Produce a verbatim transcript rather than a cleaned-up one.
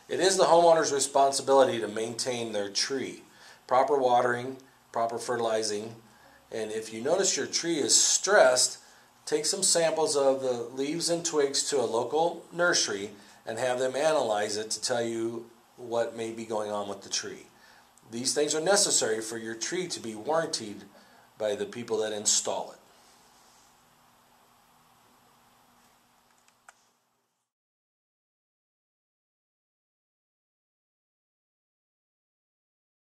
It is the homeowner's responsibility to maintain their tree. Proper watering, proper fertilizing, and if you notice your tree is stressed, take some samples of the leaves and twigs to a local nursery and have them analyze it to tell you what may be going on with the tree. These things are necessary for your tree to be warranted by the people that install it.